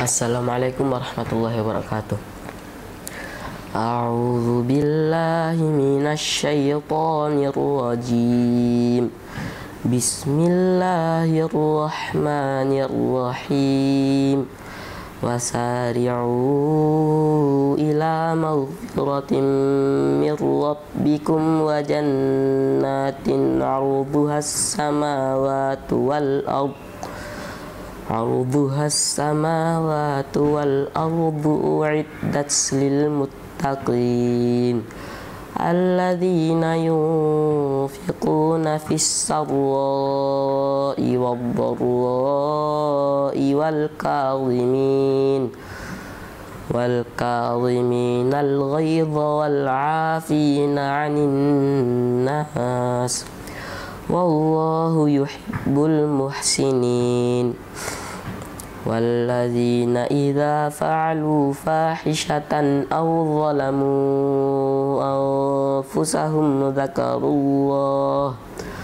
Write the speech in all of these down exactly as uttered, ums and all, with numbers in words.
Assalamualaikum warahmatullahi wabarakatuh. A'udzu billahi minasy syaithanir rajim. Bismillahirrahmanirrahim. Wasari'u ila maghfiratin mir rabbikum wa jannatin 'arduhas samawati wal ardh Arduhas samawati wal ardu u'iddat lil muttaqin alladzina yunfiquna fis sarra'i wad dharra'i wal kadhimin wal kadhimin al ghaidha wal 'afina 'anil nas wallahu yuhibbul muhsinin. Walladzina idza fa'alu fahishatan aw zalamu anfusahum dzakarullah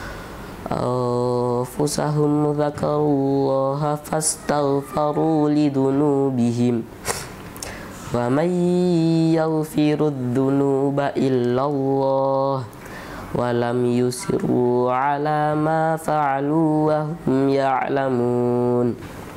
anfusahum dzakarullaha fastaghfaru lidunubihim wa may yaghfirud dunuba illallah walam yusirru ala ma fa'alu wa hum ya'lamun.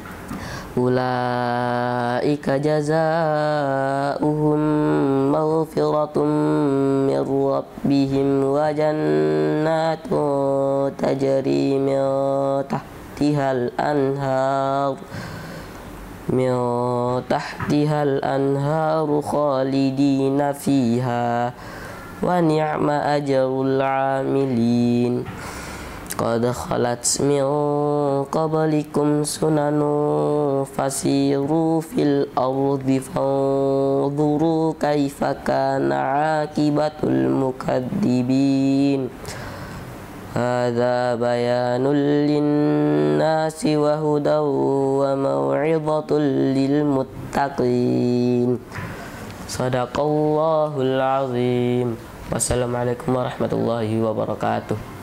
Ulaika jazaa'uhum maghfiratun min rabbihim wa jannatun tajri min tahtihal anhar min tahtihal anharu khalidina fiha wa ni'ma ajrul 'amilin. Qad khalat min qablikum sunanu fasiru fil ardi fanzuru kaifa kana 'aqibatul mukadzibin. Hadza bayanul linnasi wa hudaw wa mau'izatul lil muttaqin. Shadaqallahul azim. Wassalamualaikum warahmatullahi wabarakatuh.